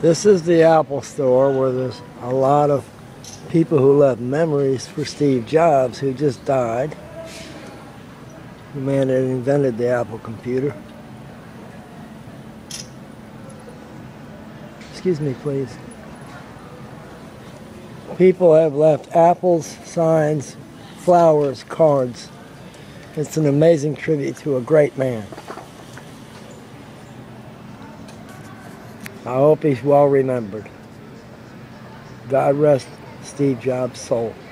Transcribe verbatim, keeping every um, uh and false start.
This is the Apple store where there's a lot of people who left memories for Steve Jobs, who just died. The man that invented the Apple computer. Excuse me, please. People have left apples, signs, flowers, cards. It's an amazing tribute to a great man. I hope he's well remembered. God rest Steve Jobs' soul.